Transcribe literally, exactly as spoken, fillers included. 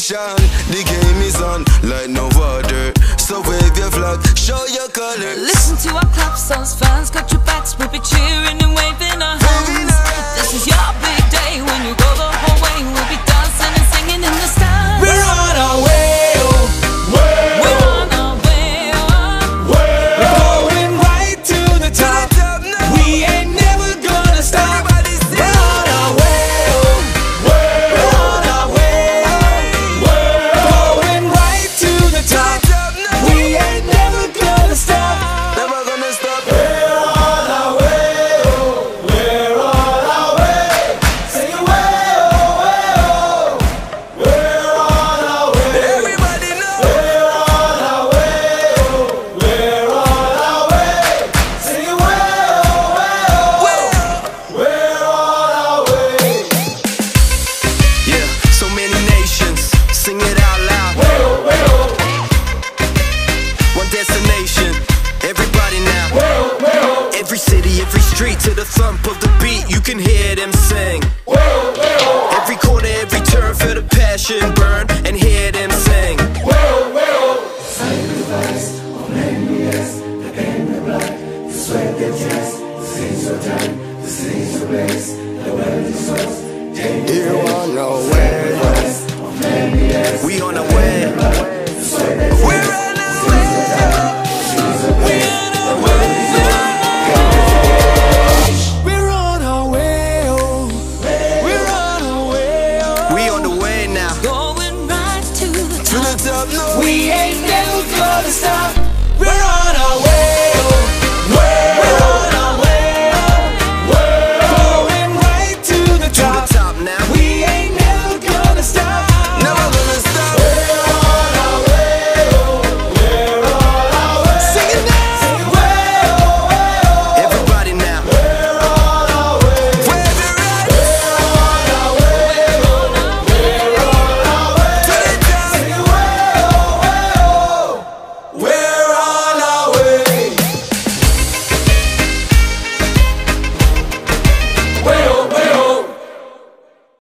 nation. The game is on like no other. So wave your flag, show your colors. Listen to our clap songs, fans got your backs. We'll be cheering and waving our hands. This is your big day. When you go the whole way, we'll be dancing and singing in the stands. We're on our way, oh, way, We're on our way, oh. way. We're going right to the top. We ain't never gonna stop. We're on our way, oh, way. We're on our way, oh, way. Going right to the top. We ain't never gonna stop. Never gonna stop. We're on our way, oh, we're on our way. Sing it way, oh, way, oh. We're on our way. Everybody know. We're on our way, oh, we're on our way. Sing it way, oh, way, oh. We're on our way. Yeah, so many nations, sing it out loud. Way, oh, way, oh. One destination, everybody now. Way, oh, way, oh. Every city, every street, to the thump of the beat, you can hear them sing. Way, oh, way, oh. Every corner, every turn, feel the passion burn and hear them sing. Way, oh, way, oh. Sacrifice of nameless, the pain, the blood, the sweat, the tears, the things so time, the things so place, the wealth is source. You on our way, Of nameless, we on our way. the sweat, the We're on our way. We're on our way, oh. We're on our way, oh. We on the way now. Going right to the To the top. top, no. We ain't never gonna stop. We're on our way.